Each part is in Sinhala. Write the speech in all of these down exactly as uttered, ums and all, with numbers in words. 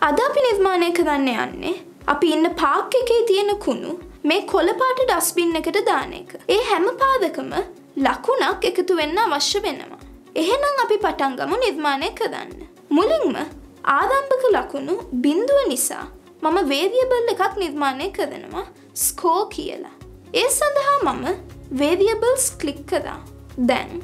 අද අපි නිර්මාණය කරන්න යන්නේ අපි ඉන්න පාක් එකේ තියෙන කුණු මේ කොළ පාට ඩස්බින් එකට දාන එක. ඒ හැම පාදකම ලකුණක් එකතු වෙන්න අවශ්‍ය වෙනවා. එහෙනම් අපි පටන් ගමු නිර්මාණය කරන්න. මුලින්ම ආරම්භක ලකුණු බිඳුව නිසා මම වේරියබල් එකක් නිර්මාණය කරනවා ස්කෝර් කියලා. ඒ සඳහා මම variables ක්ලික් කරා. දැන්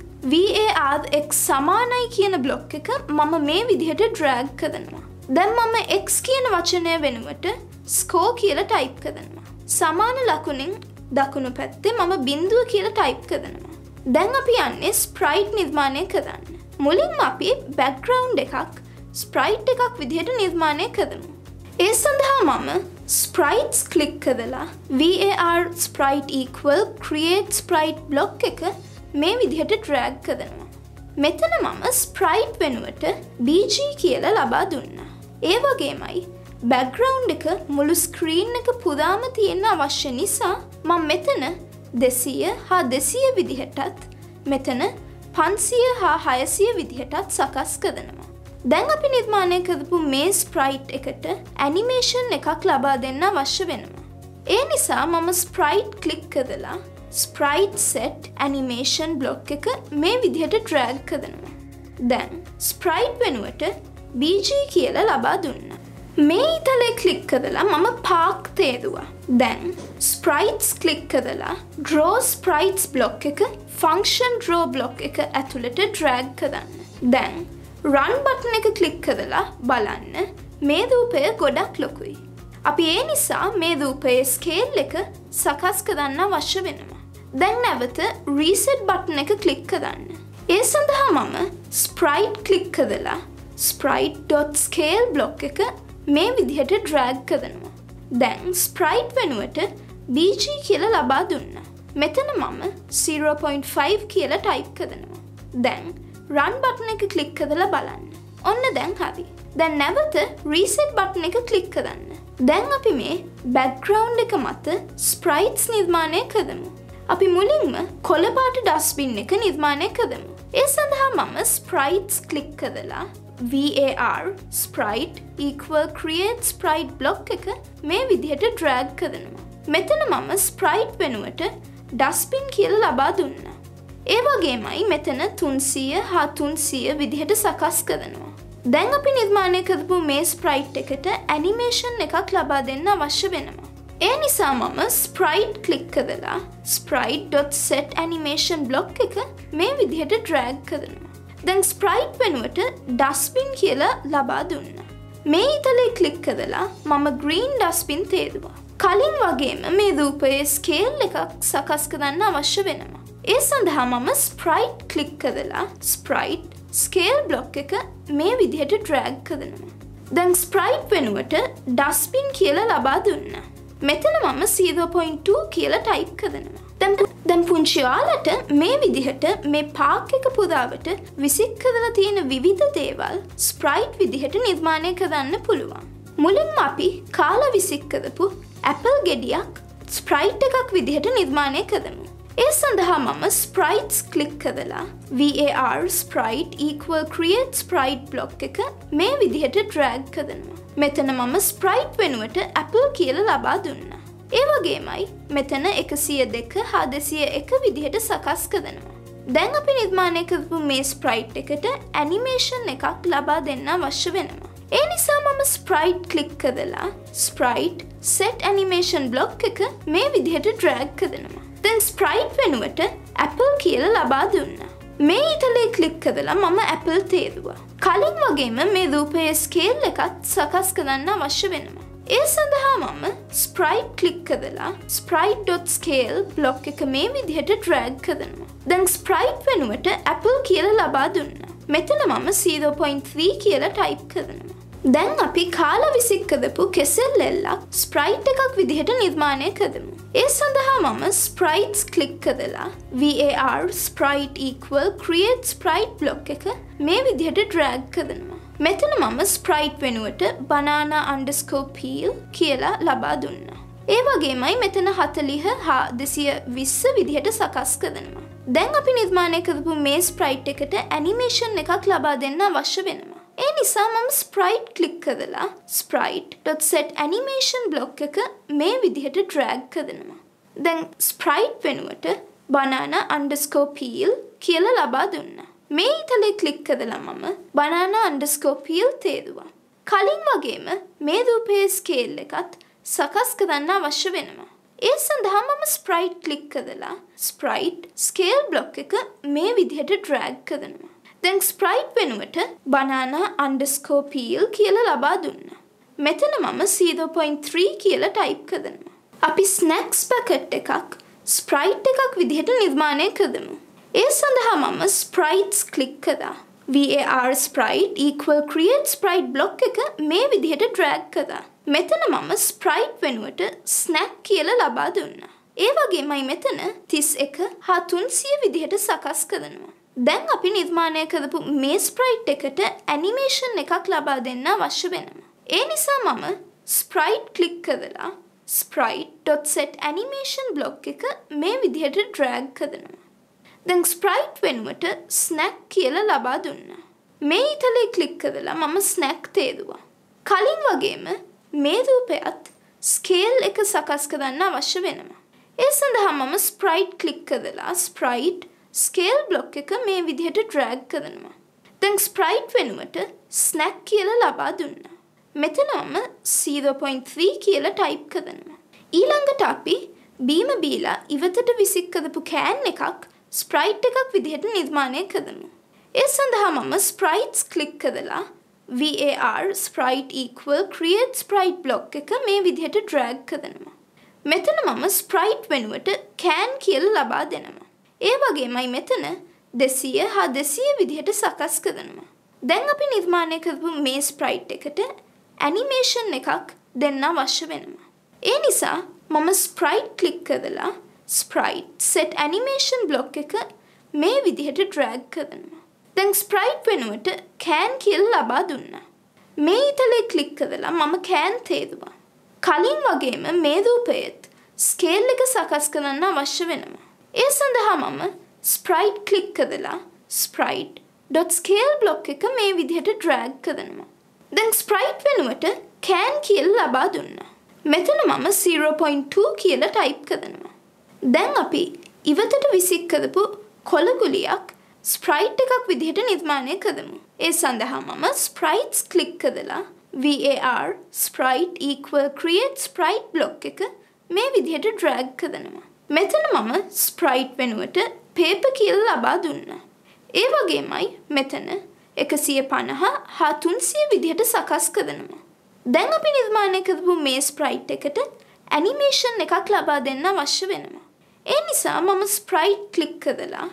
var x සමානයි කියන බ්ලොක් එක මම මේ විදිහට drag කරනවා. දැන් මම x කියන වචනය වෙනුවට score කියලා ටයිප් කරනවා. සමාන ලකුණින් දකුණු පැත්තේ මම බිඳුව කියලා ටයිප් කරනවා. දැන් අපි යන්නේ sprite නිර්මාණය කරන්න. මුලින්ම අපි background එකක් sprite එකක් විදිහට නිර්මාණය කරමු. ඒ සඳහා මම Sprites ක්ලික් කරලා var sprite equal create sprite block එක මේ විදිහට drag කරනවා. මෙතන මම sprite වෙනුවට bg කියලා ලබා දුන්නා. ඒ වගේමයි background එක මුළු screen එක පුරාම තියෙන්න අවශ්‍ය නිසා මම මෙතන දෙසිය හා දෙසිය විදිහටත් මෙතන පන්සිය හා හයසිය විදිහටත් සකස් කරනවා. දැන් අපි නිර්මාණය කරපු මේ sprite එකට animation එකක් ලබා දෙන්න අවශ්‍ය වෙනවා. ඒ නිසා මම sprite ක්ලික් කරලා sprite set animation block එක මේ විදිහට drag කරනවා. දැන් sprite වෙනුවට bg කියලා ලබා දුන්නා. මේ ඊතලේ ක්ලික් කරලා මම park තේරුවා. දැන් sprites ක්ලික් කරලා draw sprites block එක function draw block එක ඇතුළට drag කරන්න. දැන් run button එක ක්ලික් කරලා බලන්න මේ රූපය ගොඩක් ලොකුයි. අපි ඒ නිසා මේ රූපයේ scale එක සකස් කරන්න අවශ්‍ය වෙනවා. දැන් නැවත reset button එක ක්ලික් කරන්න. ඒ සඳහා මම sprite ක්ලික් කරලා sprite.scale block එක මේ විදිහට drag කරනවා. දැන් sprite වෙනුවට bg කියලා ලබා දුන්නා. මෙතන මම zero point five කියලා ටයිප් කරනවා. දැන් run button එක ක්ලික් කරලා බලන්න. ඔන්න දැන් හරි. දැන් නැවත reset button එක ක්ලික් කරන්න. දැන් අපි මේ background එක මත sprites නිර්මාණය කරමු. අපි මුලින්ම කොළ පාට dustbin එක නිර්මාණය කරමු. ඒ සඳහා මම sprites ක්ලික් කරලා var sprite equal create sprite block එක මේ විදිහට drag කරනවා. මෙතන මම sprite වෙනුවට dustbin කියලා ලබා දුන්නා. ඒ වගේමයි මෙතන තුන්සිය හා තුන්සිය විදිහට සකස් කරනවා. දැන් අපි නිර්මාණය කරපු මේ sprite එකට animation එකක් ලබා දෙන්න අවශ්‍ය වෙනවා. ඒ නිසා මම sprite ක්ලික් කරලා sprite.set animation block එක මේ විදිහට drag කරනවා. දැන් sprite වෙනුවට dustbin කියලා ලබා දුන්නා. මේ ඊතලේ ක්ලික් කරලා මම green dustbin තේරුවා. කලින් වගේම මේ රූපයේ scale එකක් සකස් කරන්න අවශ්‍ය වෙනවා. ඒ සඳහා මම sprite ක්ලික් කරලා sprite scale block එක මේ විදිහට drag කරනවා. දැන් sprite වෙනුවට dustbin කියලා ලබා දුන්නා. මෙතන මම zero point two කියලා ටයිප් කරනවා. දැන් දැන් පුංචි ඔයාලට මේ විදිහට මේ පාක් එක පුරාවට විසික් කරලා තියෙන විවිධ දේවල් sprite විදිහට නිර්මාණය කරන්න පුළුවන්. මුලින්ම අපි කාලා විසික් කරපු apple ගෙඩියක් sprite එකක් විදිහට නිර්මාණය කරමු. ඒ සඳහා මම sprites ක්ලික් කරලා var sprite equal create sprite block එක මේ විදිහට drag කරනවා. මෙතන මම sprite වෙනුවට apple කියලා ලබා දුන්නා. ඒ වගේමයි මෙතන එකසිය දෙක හා දෙසිය එක විදිහට සකස් කරනවා. දැන් අපි නිර්මාණය කරපු මේ sprite එකට animation එකක් ලබා දෙන්න අවශ්‍ය වෙනවා. ඒ නිසා මම sprite ක්ලික් කරලා sprite set animation block එක මේ විදිහට drag කරනවා. දැන් sprite වෙනුවට apple කියලා ලබා දුන්නා. මේ ඊතලේ ක්ලික් කරලා මම apple තේරුවා. කලින් වගේම මේ රූපයේ scale එකත් සකස් කරන්න අවශ්‍ය වෙනවා. ඒ සඳහා මම sprite ක්ලික් කරලා sprite.scale block එක මේ විදිහට drag කරනවා. දැන් sprite වෙනුවට apple කියලා ලබා දුන්නා. මෙතන මම zero point three කියලා ටයිප් කරනවා. දැන් අපි කාලා විසික් කරපු කෙසෙල් එල්ලක් sprite එකක් විදිහට නිර්මාණය කරමු. ඒ සඳහා මම sprites ක්ලික් කරලා var sprite equal create sprite block එක මේ විදිහට drag කරනවා. මෙතන මම sprite වෙනුවට banana underscore peel කියලා ලබා දුන්නා. ඒ වගේමයි මෙතන හතළිහ හා දෙසිය විස්ස විදිහට සකස් කරනවා. දැන් අපි නිර්මාණය කරපු මේ sprite එකට animation එකක් ලබා දෙන්න අවශ්‍ය වෙනවා. ඒ නිසා මම Sprite ක්ලික් කරලා sprite.setAnimation block එක මේ විදිහට drag කරනවා. දැන් Sprite වෙනුවට banana underscore peel කියලා ලබා දුන්නා. මේ ඉතලේ ක්ලික් කරලා මම banana underscore peel තේරුවා. කලින් වගේම මේ රූපයේ ස්කේල් එකත් සකස් කරන්න අවශ්‍ය වෙනවා. ඒ සඳහා මම Sprite ක්ලික් කරලා Sprite scale block එක මේ විදිහට drag කරනවා. දැන් Sprite වෙනුවට banana underscore peel කියලා ලබා දුන්නා. මෙතන මම zero point three කියලා type කරනවා. අපි snacks packet එකක් Sprite එකක් විදිහට නිර්මාණය කරමු. ඒ සඳහා මම Sprites ක්ලික් කරා. var sprite equal create sprite block එක මේ විදිහට drag කරා. මෙතන මම Sprite වෙනුවට snack කියලා ලබා දුන්නා. ඒ වගේමයි මෙතන තිස් එක හා තුන්සිය විදිහට සකස් කරනවා. දැන් අපි නිර්මාණය කරපු මේ Sprite එකට animation එකක් ලබා දෙන්න අවශ්‍ය වෙනවා. ඒ නිසා මම Sprite ක්ලික් කරලා sprite.setAnimation block එක මේ විදිහට drag කරනවා. දැන් Sprite වෙනුවට snack කියලා ලබා දුන්නා. මේ ඉතලේ ක්ලික් කරලා මම snack තේරුවා. කලින් වගේම මේ රූපයත් scale එක සකස් කරන්න අවශ්‍ය වෙනවා. ඒ සඳහා මම Sprite ක්ලික් කරලා Sprite scale block එක මේ විදිහට drag කරනවා. දැන් Sprite වෙනුවට snack කියලා ලබා දුන්නා. මෙතන මම zero point three කියලා type කරනවා. ඊළඟට අපි බීම බීලා ඉවතට විසික් කරපු can එකක් Sprite එකක් විදිහට නිර්මාණය කරමු. ඒ සඳහා මම Sprites ක්ලික් කරලා var sprite equal create sprite block එක මේ විදිහට drag කරනවා. මෙතන මම Sprite වෙනුවට can කියලා ලබා දෙනවා. ඒ වගේමයි මෙතන දෙසිය හා දෙසිය විදිහට සකස් කරනවා. දැන් අපි නිර්මාණය කරපු මේ Sprite එකට animation එකක් දෙන්න අවශ්‍ය වෙනවා. ඒ නිසා මම Sprite ක්ලික් කරලා Sprite set animation block එක මේ විදිහට drag කරනවා. දැන් Sprite වෙනුවට can කියලා ලබා දුන්නා. මේ ඉතලේ ක්ලික් කරලා මම can තේරුවා. කලින් වගේම මේ රූපයේත් scale එක සකස් කරන්න අවශ්‍ය වෙනවා. ඒ සඳහා මම Sprite ක්ලික් කරලා sprite.scale block එක මේ විදිහට drag කරනවා. දැන් Sprite වෙනුවට can කියලා ලබා දුන්නා. මෙතන මම zero point two කියලා type කරනවා. දැන් අපි ඉවතට විසික් කරපු කොළ ගුලියක් Sprite එකක් විදිහට නිර්මාණය කරමු. ඒ සඳහා මම Sprites ක්ලික් කරලා var sprite equal create sprite block එක මේ විදිහට drag කරනවා. මෙතන මම Sprite වෙනුවට paper කියලා ලබා දුන්නා. ඒ වගේමයි මෙතන එකසිය පනහ හා තුන්සිය විදිහට සකස් කරනවා. දැන් අපි නිර්මාණය කරපු මේ Sprite එකට animation එකක් ලබා දෙන්න අවශ්‍ය වෙනවා. ඒ නිසා මම Sprite ක්ලික් කරලා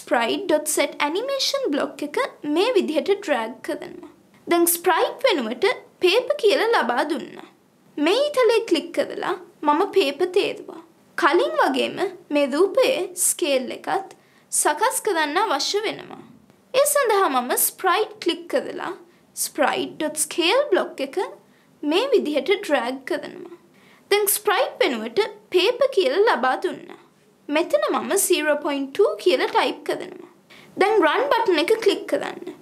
sprite.setAnimation block එක මේ විදිහට drag කරනවා. දැන් Sprite වෙනුවට paper කියලා ලබා දුන්නා. මේ ඉතලේ ක්ලික් කරලා මම paper තේරුවා. කලින් වගේම මේ රූපයේ scale එකත් සකස් කරන්න අවශ්‍ය වෙනවා. ඒ සඳහා මම Sprite ක්ලික් කරලා sprite.scale block එක මේ විදිහට drag කරනවා. දැන් Sprite වෙනුවට paper කියලා ලබා දුන්නා. මෙතන මම zero point two කියලා type කරනවා. දැන් run button එක ක්ලික් කරන්න.